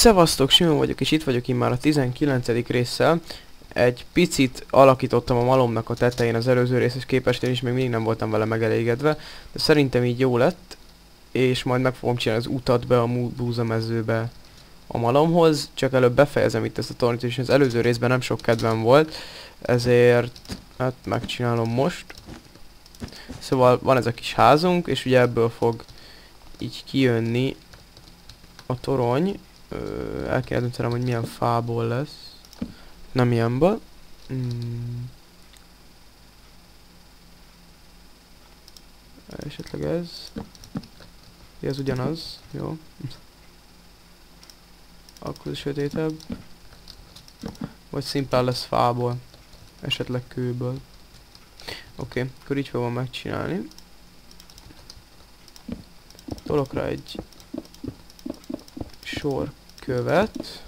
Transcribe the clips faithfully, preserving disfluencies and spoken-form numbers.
Szevasztok, Simon vagyok, és itt vagyok én már a tizenkilencedik résszel. Egy picit alakítottam a malomnak a tetején az előző részhez képest, és még mindig nem voltam vele megelégedve, de szerintem így jó lett, és majd meg fogom csinálni az utat be a búzamezőbe a malomhoz, csak előbb befejezem itt ezt a tornit, és az előző részben nem sok kedvem volt, ezért hát megcsinálom most. Szóval van ez a kis házunk, és ugye ebből fog így kijönni a torony. Ö, el kell döntenem, hogy milyen fából lesz. Nem ilyenből. Hmm. Esetleg ez. Ez ugyanaz. Jó. Akkor sötétebb. Vagy szimplán lesz fából. Esetleg kőből. Oké, okay, akkor így fogom megcsinálni. Tolok rá egy sor követ.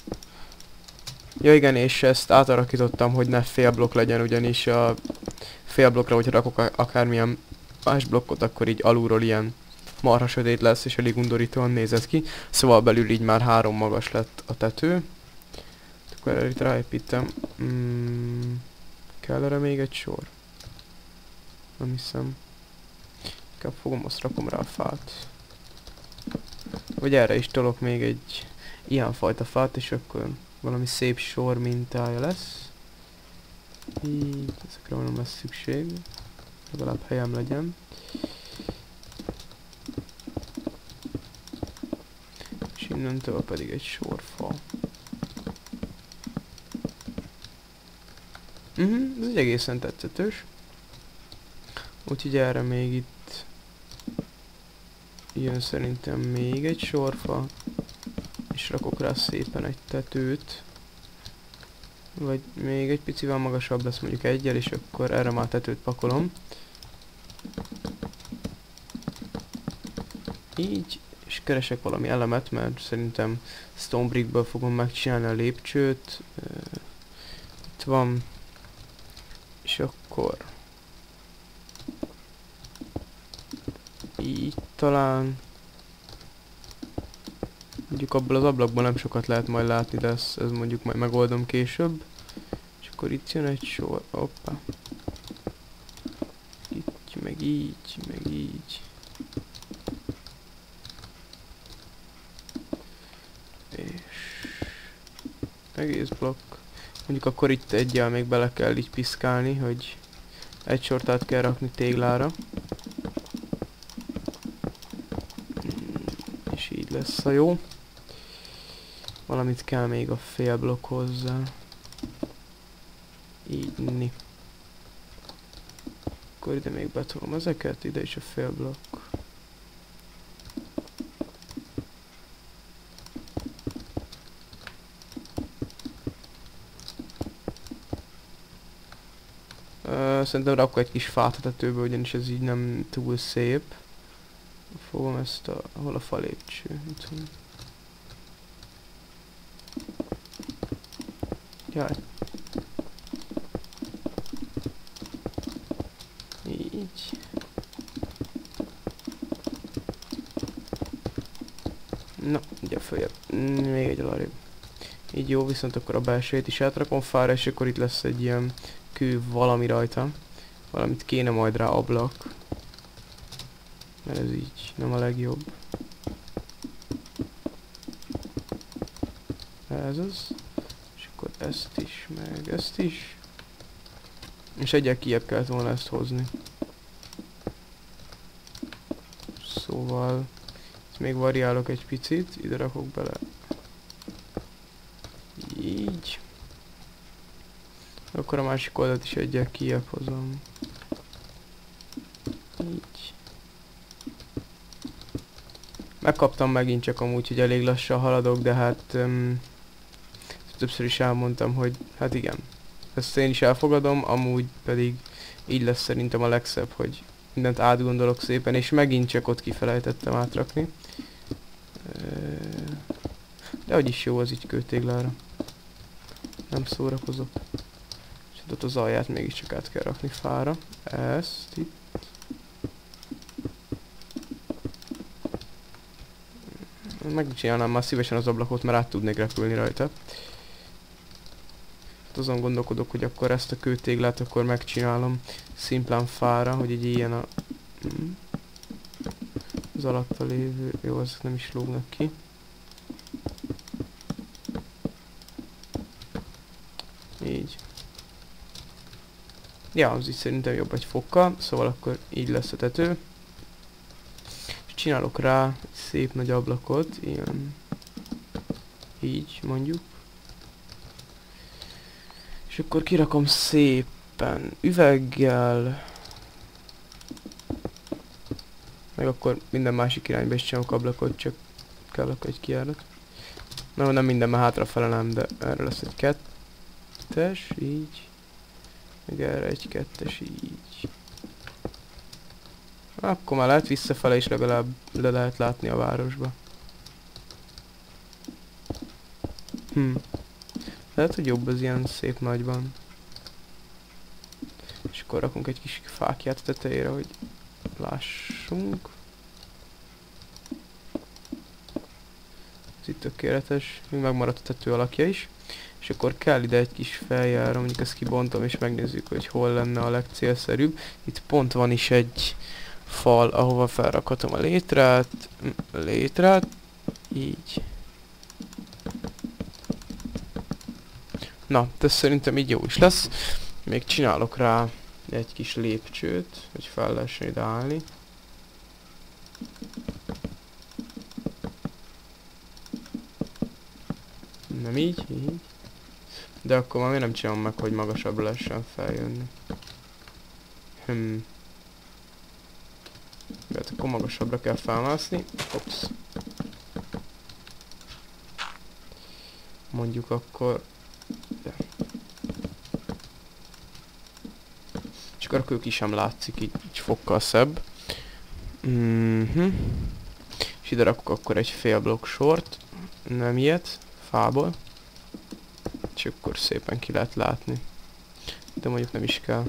Ja igen, és ezt átalakítottam, hogy ne félblokk legyen, ugyanis a félblokkra, hogyha rakok akármilyen más blokkot, akkor így alulról ilyen marha sötét lesz, és elég undorítóan nézett ki. Szóval belül így már három magas lett a tető. Akkor erre itt ráépítem. Mm, kell erre még egy sor? Nem hiszem. Inkább fogom, azt rakom rá a fát. Vagy erre is tolok még egy ilyenfajta fát, és akkor valami szép sor mintája lesz. Így, ezekre nem lesz szükség. Legalább helyem legyen. És innentől pedig egy sorfa. Uh-huh, ez egy egészen tetszetős. Úgyhogy erre még itt jön szerintem még egy sorfa. És rakok rá szépen egy tetőt. Vagy még egy picivel magasabb lesz, mondjuk egyel, és akkor erre már tetőt pakolom. Így, és keresek valami elemet, mert szerintem stone brickből fogom megcsinálni a lépcsőt. Uh, itt van. És akkor így talán. Mondjuk abból az ablakból nem sokat lehet majd látni, de ezt, ez mondjuk majd megoldom később. És akkor itt jön egy sor. Hoppá. Itt, meg így, meg így. És egész blokk. Mondjuk akkor itt egyel még bele kell így piszkálni, hogy egy sort át kell rakni téglára. És így lesz a jó. Valamit kell még a félblokk hozzá. Így ni. Akkor ide még betolom ezeket, ide is a félblokk. Uh, szerintem rakok egy kis fát a tetőbe, ugyanis ez így nem túl szép. Fogom ezt a... hol a falépcső? Jaj. Így. Na, ugye följebb. Még egy alarrébb. Így jó, viszont akkor a belsőt is átrakom fára, és akkor itt lesz egy ilyen kő valami rajta. Valamit kéne majd rá ablak. Mert ez így nem a legjobb. Ez az. És akkor ezt is, meg ezt is. És egyel kijebb kellett volna ezt hozni. Szóval ezt még variálok egy picit, ide rakok bele. Így. Akkor a másik oldalt is egyel kijebb hozom. Így. Megkaptam megint, csak amúgy, hogy elég lassan haladok, de hát um, többször is elmondtam, hogy hát igen, ezt én is elfogadom, amúgy pedig így lesz szerintem a legszebb, hogy mindent átgondolok szépen, és megint csak ott kifelejtettem átrakni. De hogy is jó az így kőtéglára. Nem szórakozok. És ott az alját mégiscsak át kell rakni fára. Ezt itt. Megcsinálnám már szívesen az ablakot, mert át tudnék repülni rajta. Hát azon gondolkodok, hogy akkor ezt a kőtéglát akkor megcsinálom szimplán fára, hogy így ilyen a... az alatta lévő... Jó, azok nem is lógnak ki. Így. Ja, az így szerintem jobb egy fokkal, szóval akkor így lesz a tető. És csinálok rá egy szép nagy ablakot, ilyen... így mondjuk. És akkor kirakom szépen üveggel. Meg akkor minden másik irányba is csinálok ablakot, csak kell akkor egy kijárat. Na, nem minden, mert hátrafele nem, de erre lesz egy kettes, így. Meg erre egy kettes, így. Akkor már lehet visszafele is legalább le lehet látni a városba. Hm. Lehet, hogy jobb az ilyen szép nagyban. És akkor rakunk egy kis fákját tetejére, hogy lássunk. Ez itt tökéletes. Még megmaradt a tető alakja is. És akkor kell ide egy kis feljáró, mondjuk ezt kibontom és megnézzük, hogy hol lenne a legcélszerűbb. Itt pont van is egy fal, ahova felrakhatom a létrát. Létrát. Így. Na, ez szerintem így jó is lesz. Még csinálok rá egy kis lépcsőt, hogy fel lehessen ide állni. Nem így, így. De akkor már miért nem csinálom meg, hogy magasabbra lehessen feljönni. Hm. Hát akkor magasabbra kell felmászni. Ops. Mondjuk akkor... De. És akkor a kő ki sem látszik, így, így fokkal szebb. Mm-hmm. És ide rakok akkor egy fél blokk sort. Nem ilyet. Fából. És akkor szépen ki lehet látni. De mondjuk nem is kell.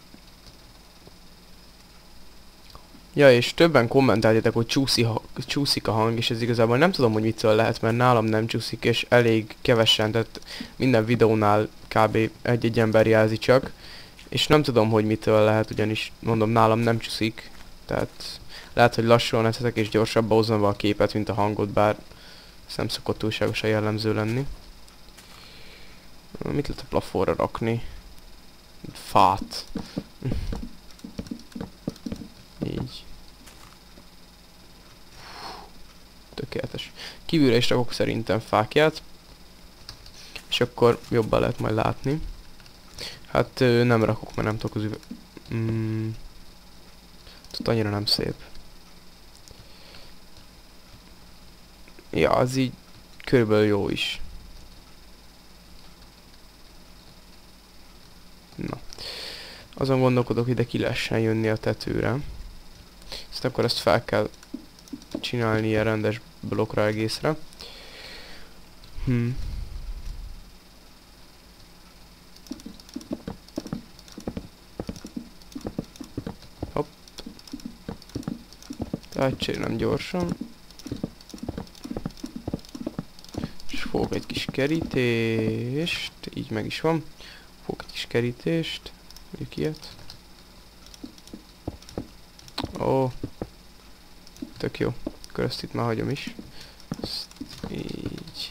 Ja, és többen kommentáljátok, hogy csúszik, csúszik a hang, és ez igazából nem tudom, hogy mitől lehet, mert nálam nem csúszik, és elég kevesen, tehát minden videónál kb. egy-egy ember jelzi csak. És nem tudom, hogy mitől lehet, ugyanis mondom, nálam nem csúszik. Tehát lehet, hogy lassan eszetek és gyorsabban hozom be a képet, mint a hangot, bár ez nem szokott túlságosan jellemző lenni. Mit lehet a plafonra rakni? Fát. Így. Tökéletes. Kívülre is rakok szerintem fákját. És akkor jobban lehet majd látni. Hát nem rakok, mert nem tudok az üve... Mm. Tud annyira nem szép. Ja, az így körülbelül jó is. Na. Azon gondolkodok, ide ki lehessen jönni a tetőre. Ezt akkor ezt fel kell csinálni ilyen rendes blokkra egészre. Hm. Hopp. Tehát csinálom gyorsan. És fogok egy kis kerítést. Így meg is van. Fogok egy kis kerítést. Mondjuk ilyet. Ó. Tök jó. Akkor ezt itt már hagyom is. Ezt így.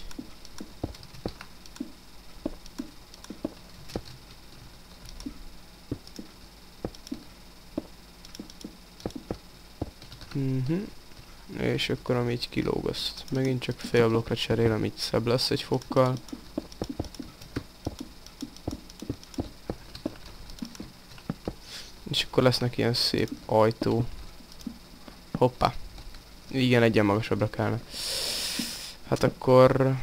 Mhm. És akkor ami így kilóg, azt megint csak fél blokkra cserélem, így szebb lesz egy fokkal. És akkor lesznek ilyen szép ajtó. Hoppá. Igen, egyen magasabbra kellene. Hát akkor...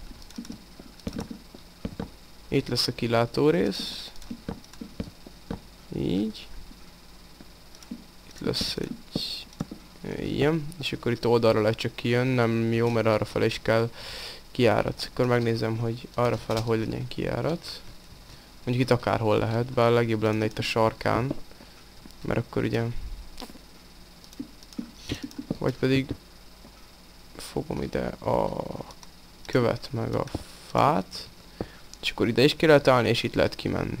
Itt lesz a kilátó rész. Így. Itt lesz egy... Ilyen. És akkor itt oldalra lehet csak kijön. Nem jó, mert arra fele is kell kijárat. Akkor megnézem, hogy arra fele hogy legyen kijárat. Mondjuk itt akárhol lehet, bár legjobb lenne itt a sarkán. Mert akkor ugye... Vagy pedig fogom ide a követ meg a fát, és akkor ide is ki lehet állni, és itt lehet kimenni.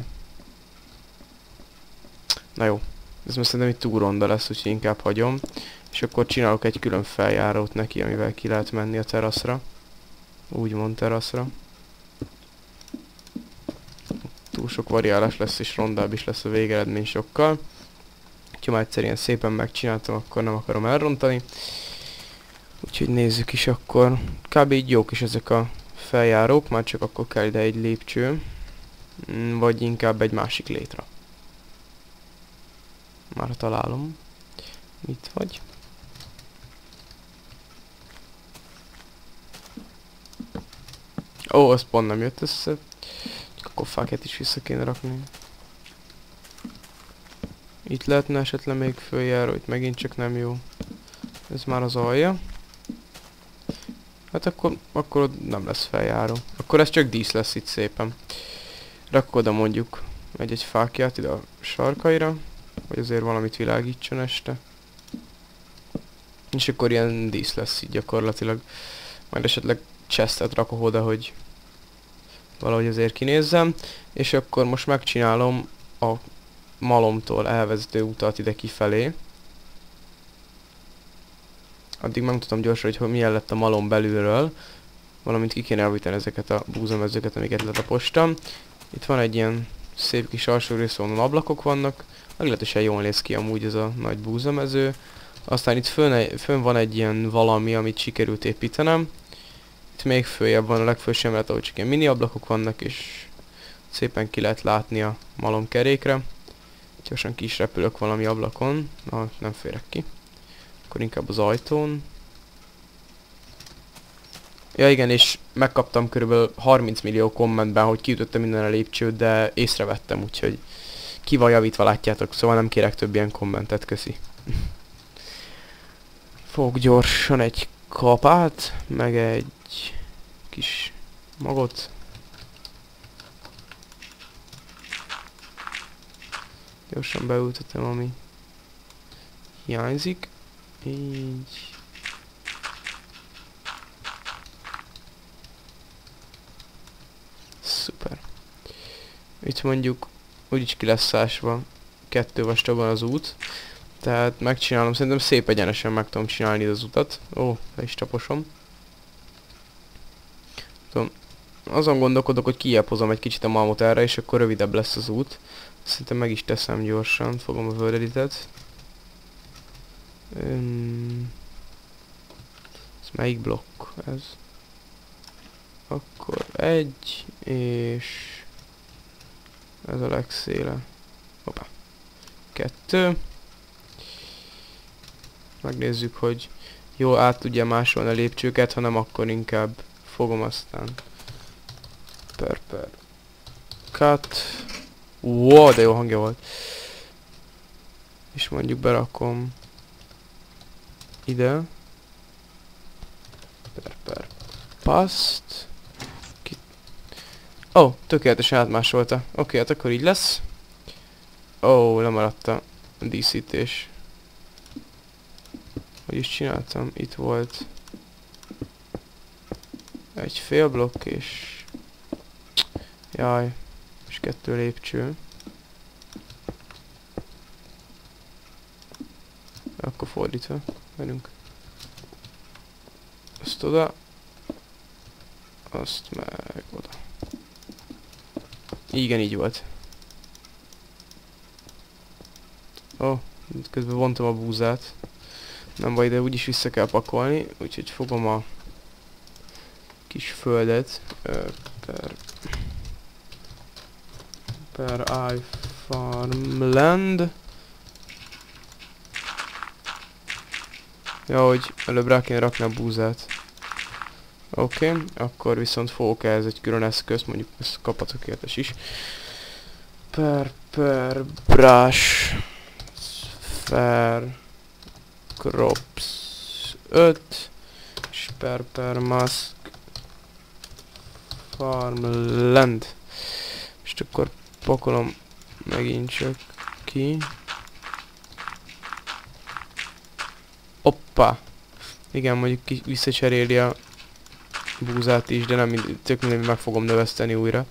Na jó, ez most szerintem itt túl ronda lesz, úgyhogy inkább hagyom. És akkor csinálok egy külön feljárót neki, amivel ki lehet menni a teraszra. Úgymond teraszra. Túl sok variálás lesz, és rondább is lesz a végeredmény sokkal. Ha már egyszer ilyen szépen megcsináltam, akkor nem akarom elrontani. Úgyhogy nézzük is akkor. Kb. Így jók is ezek a feljárók, már csak akkor kell ide egy lépcső. Vagy inkább egy másik létre. Már találom. Itt vagy? Ó, az pont nem jött össze. Csak akkor fákját is vissza kéne rakni. Itt lehetne esetleg még följáró, itt megint csak nem jó. Ez már az alja. Hát akkor, akkor nem lesz feljáró. Akkor ez csak dísz lesz itt szépen. Rakok oda mondjuk egy-egy fákját ide a sarkaira. Hogy azért valamit világítson este. És akkor ilyen dísz lesz így gyakorlatilag. Majd esetleg chestet rakok oda, hogy valahogy azért kinézzem. És akkor most megcsinálom a malomtól elvezető utat ide kifelé. Addig megmutatom gyorsan, hogy milyen lett a malom belülről. Valamint ki kéne elvíteni ezeket a búzamezőket, amiket letapostam. Itt van egy ilyen szép kis alsó rész, ahol ablakok vannak. Meglehetősen jól néz ki amúgy ez a nagy búzamező. Aztán itt fönn, fönn van egy ilyen valami, amit sikerült építenem. Itt még följebb van a legfelső emelet, ahol csak ilyen mini ablakok vannak, és szépen ki lehet látni a malomkerékre. Gyorsan ki is repülök valami ablakon. Na, nem férek ki. Akkor inkább az ajtón. Ja igen, és megkaptam körülbelül harminc millió kommentben, hogy kiütöttem minden a lépcsőt, de észrevettem, úgyhogy ki van javítva, látjátok, szóval nem kérek több ilyen kommentet, köszi. Fogok gyorsan egy kapát, meg egy kis magot. Gyorsan beültetem, ami hiányzik. Így. Szuper. Itt mondjuk úgyis ki lesz szásva kettő vastagon az út. Tehát megcsinálom, szerintem szép egyenesen meg tudom csinálni az utat. Ó, le is taposom. Tudom, azon gondolkodok, hogy kijebb egy kicsit a malmot erre, és akkor rövidebb lesz az út. Szerintem meg is teszem gyorsan, fogom a Word-editet. Um, ez melyik blokk? Ez. Akkor egy, és ez a legszéle. Hoppá. Kettő. Megnézzük, hogy jól át tudja másolni a lépcsőket, ha nem, akkor inkább fogom aztán. Per per. Cut. Wow, de jó hangja volt. És mondjuk berakom ide. Per per. Paszt. Ó, oh, tökéletesen átmásolta. Oké, okay, hát akkor így lesz. Ó, oh, lemaradt a díszítés. Hogy is csináltam? Itt volt egy fél blokk és... Jaj, és kettő lépcső. Akkor fordítva, menünk. Azt oda. Azt meg oda. Igen, így volt. Ó, oh, közben vontam a búzát. Nem baj, de úgyis vissza kell pakolni, úgyhogy fogom a kis földet ö, per per iFarmland. Ja, hogy előbb rá kéne rakni a búzát. Oké, okay, akkor viszont fogok ehhez egy külön eszközt, mondjuk ezt kapatok értes is. Per per brush fair crops öt és per per mask farmland. És akkor pakolom megint csak ki. Oppa! Igen, mondjuk ki visszacseréli a búzát is, de nem mind, tök mindegy, meg fogom növeszteni újra.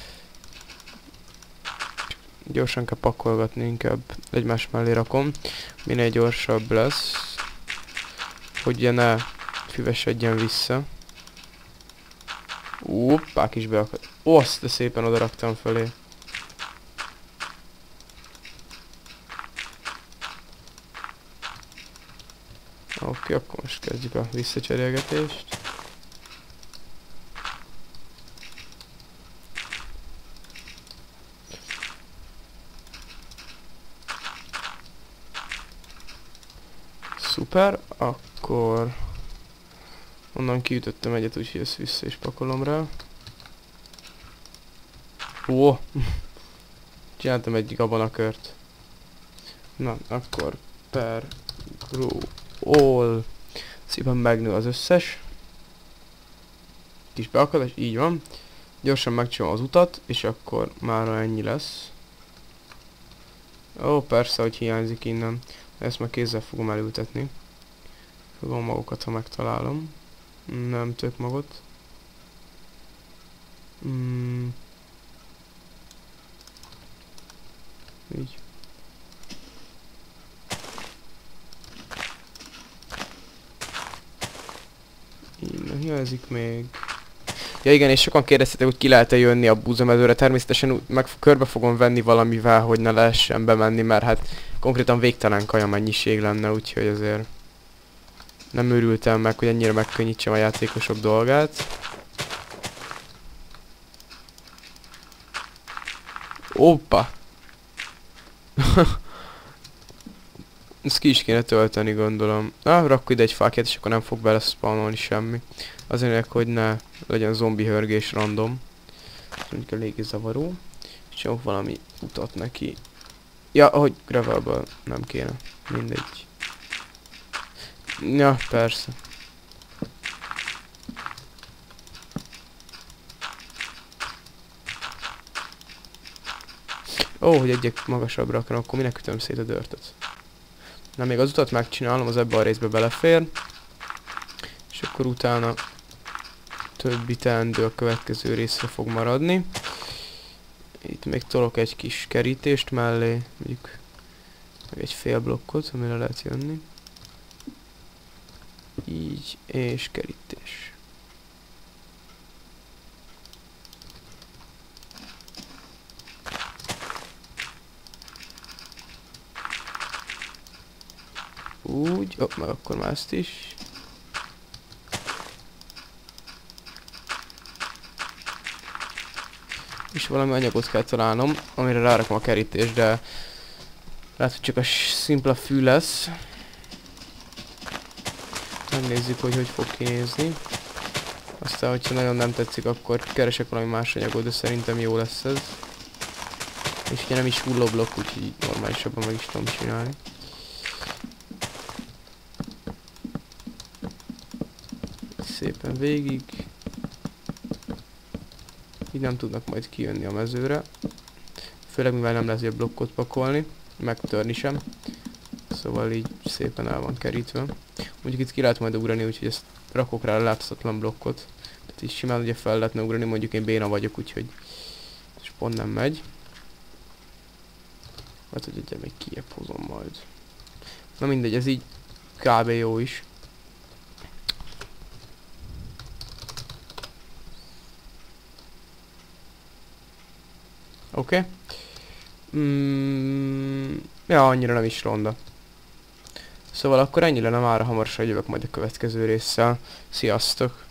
Gyorsan kell pakolgatni, inkább egymás mellé rakom. Minél gyorsabb lesz. Hogy ugye ne füvesedjen vissza. Hoppá, is beakadt. Oszt, de szépen oda raktam felé. Oké, okay, akkor most kezdjük a visszacserélgetést. Szuper, akkor onnan kiütöttem egyet, úgyhogy ezt vissza is pakolom rá. Ó! Csináltam egy gabonakört. Na, akkor per grow all. Szépen megnő az összes. Kis beakadás, így van. Gyorsan megcsinálom az utat, és akkor már ennyi lesz. Ó, persze, hogy hiányzik innen. Ezt már kézzel fogom elültetni. Fogom magokat, ha megtalálom. Nem tök magot. Mm. Így. Innen hiányzik még. Ja igen, és sokan kérdeztetek, hogy ki lehet-e jönni a búzamezőre. Természetesen meg körbe fogom venni valamivel, hogy ne lehessen bemenni, mert hát konkrétan végtelen kaja mennyiség lenne, úgyhogy azért nem őrültem meg, hogy ennyire megkönnyítsem a játékosok dolgát. Oppa! Ezt ki is kéne tölteni, gondolom. Ah, rakk ide egy fákját, és akkor nem fog bele spawnolni semmi. Azért, hogy ne legyen zombi hörgés random. Ez mondjuk eléggé zavaró. És csak valami utat neki. Ja, ahogy gravelből nem kéne. Mindegy. Ja, persze. Ó, hogy egyek magasabbra akarom, akkor minek ütöm szét a dörtöt? Na, még az utat megcsinálom, az ebbe a részbe belefér. És akkor utána többi teendő a következő részre fog maradni. Itt még tolok egy kis kerítést mellé, mondjuk meg egy fél blokkot, amire lehet jönni. Így, és kerítés. Úgy, ó, meg akkor már ezt is. És valami anyagot kell találnom, amire rárakom a kerítést, de lehet, hogy csak a szimpla fű lesz. Megnézzük, hogy hogy fog kinézni. Aztán, hogyha nagyon nem tetszik, akkor keresek valami más anyagot, de szerintem jó lesz ez. És ugye nem is hulló blokk, úgyhogy normálisabban meg is tudom csinálni. Szépen végig. Így nem tudnak majd kijönni a mezőre. Főleg mivel nem lesz egy blokkot pakolni, megtörni sem. Szóval így szépen el van kerítve. Mondjuk itt ki lehet majd ugrani, úgyhogy ezt rakok rá a láthatatlan blokkot. Tehát így simán ugye fel lehetne ugrani, mondjuk én béna vagyok, úgyhogy és pont nem megy. Hát, hogy ugye még kijebb hozom majd. Na mindegy, ez így kb. Jó is. Oké. Okay. Mm, ja, annyira nem is ronda. Szóval akkor ennyi lenne, mára hamarosan jövök majd a következő résszel. Sziasztok!